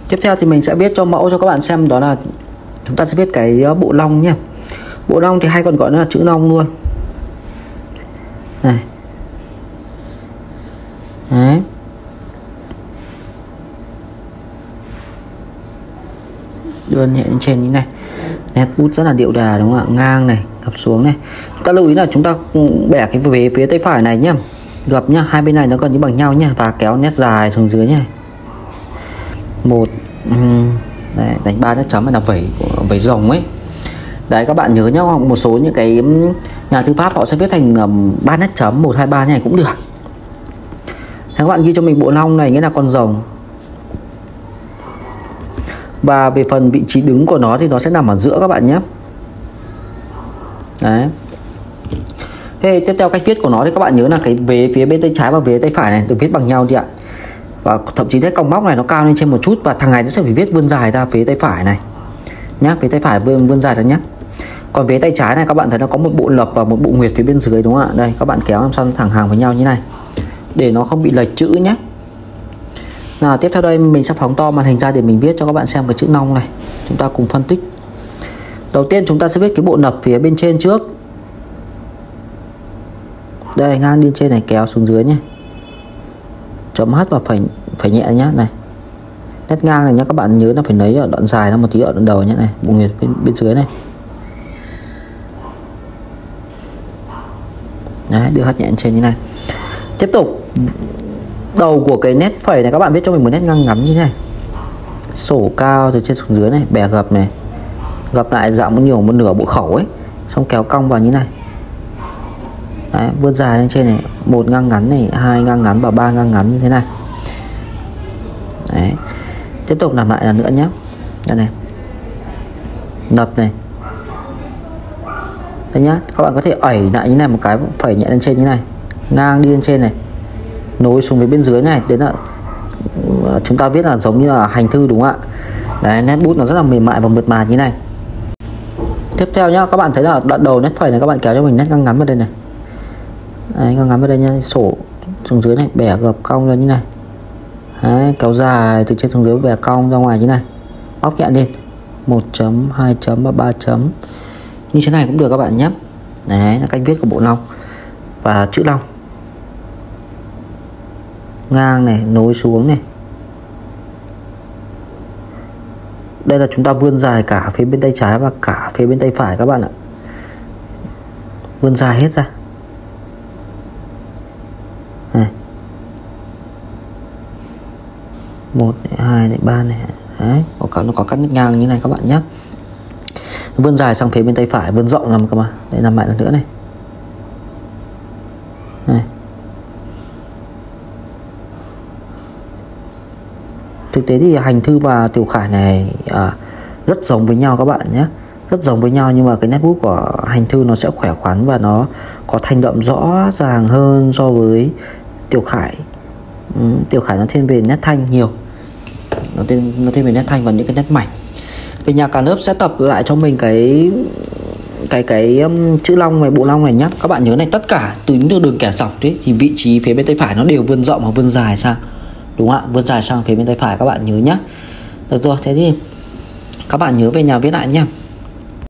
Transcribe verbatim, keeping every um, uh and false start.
Tiếp theo thì mình sẽ viết cho mẫu cho các bạn xem, đó là chúng ta sẽ viết cái bộ long nhé. Bộ long thì hay còn gọi nó là chữ long luôn. Này. Đấy. Đưa nhẹ lên trên như này. Nét bút rất là điệu đà đúng không ạ? Ngang này, gập xuống này. Chúng ta lưu ý là chúng ta bẻ cái vế phía tay phải này nhé, gập nhá, hai bên này nó gần như bằng nhau nhé, và kéo nét dài xuống dưới nhé. Một đấy, đánh ba nét chấm là vẩy vẩy rồng ấy. Đấy các bạn nhớ nhá, một số những cái nhà thư pháp họ sẽ viết thành ba nét chấm một hai ba này cũng được. Các bạn ghi cho mình bộ long này nghĩa là con rồng. Và về phần vị trí đứng của nó thì nó sẽ nằm ở giữa các bạn nhé. Đấy. Thế tiếp theo cách viết của nó thì các bạn nhớ là cái vế phía bên tay trái và vế tay phải này được viết bằng nhau đi ạ. Và thậm chí cái cong móc này nó cao lên trên một chút, và thằng này nó sẽ phải viết vươn dài ra phía tay phải này nhá, phía tay phải vươn vươn dài ra nhé. Còn vế tay trái này các bạn thấy nó có một bộ lập và một bộ nguyệt phía bên dưới đúng không ạ? Đây các bạn kéo làm sao nó thẳng hàng với nhau như này để nó không bị lệch chữ nhé. Nào tiếp theo đây mình sẽ phóng to màn hình ra để mình viết cho các bạn xem cái chữ long này. Chúng ta cùng phân tích. Đầu tiên chúng ta sẽ viết cái bộ nập phía bên trên trước. Đây ngang đi trên này kéo xuống dưới nhé. Chấm H và phải phải nhẹ nhá này. Nét ngang này nhá, các bạn nhớ là phải lấy ở đoạn dài ra một tí ở đoạn đầu nhé này, bộ nguyệt bên, bên dưới này. Đấy, đưa H nhẹ trên như này. Tiếp tục đầu của cái nét phẩy này các bạn viết cho mình một nét ngang ngắn như thế này. Sổ cao từ trên xuống dưới này, bẻ gập này. Gập lại dạng một nhiều một nửa bộ khẩu ấy, xong kéo cong vào như này. Đấy, vươn dài lên trên này, một ngang ngắn này, hai ngang ngắn và ba ngang ngắn như thế này. Đấy. Tiếp tục làm lại lần nữa nhé. Đây này. Nập này. Đây nhá, các bạn có thể ẩy lại như này một cái, phẩy nhẹ lên trên như này. Ngang đi lên trên này. Nối xuống với bên dưới này, đến là chúng ta viết là giống như là hành thư đúng không ạ? Đấy, nét bút nó rất là mềm mại và mượt mà như thế này. Tiếp theo nhá, các bạn thấy là đoạn đầu nét phẩy này các bạn kéo cho mình nét ngang ngắn vào đây này. Đấy, ngang ngắn vào đây nha, sổ xuống dưới này, bẻ gập cong ra như này. Đấy, kéo dài từ trên xuống dưới, bẻ cong ra ngoài như này. Bóc nhẹ lên. một chấm, hai chấm và ba chấm. Như thế này cũng được các bạn nhé. Đấy là cách viết của bộ long và chữ long. Ngang này, nối xuống này. Đây là chúng ta vươn dài cả phía bên tay trái và cả phía bên tay phải các bạn ạ. Vươn dài hết ra. Này. một, hai, ba này. Đấy, có nó có cắt nét ngang như này các bạn nhé. Vươn dài sang phía bên tay phải, vươn rộng ra các bạn. Để làm lại lần nữa này. Này. Thực tế thì hành thư và tiểu khải này à, rất giống với nhau các bạn nhé. Rất giống với nhau, nhưng mà cái nét bút của hành thư nó sẽ khỏe khoắn và nó có thanh đậm rõ ràng hơn so với tiểu khải. Ừ, tiểu khải nó thiên về nét thanh nhiều. Nó thiên, nó thiên về nét thanh và những cái nét mảnh. Về nhà cả lớp sẽ tập lại cho mình cái cái cái um, chữ long này, bộ long này nhé. Các bạn nhớ này, tất cả từ những đường kẻ dọc đấy thì vị trí phía bên tay phải nó đều vươn rộng hoặc vươn dài sang. Đúng không ạ? Vươn dài sang phía bên tay phải các bạn nhớ nhé. Được rồi, thế thì các bạn nhớ về nhà viết lại nhé.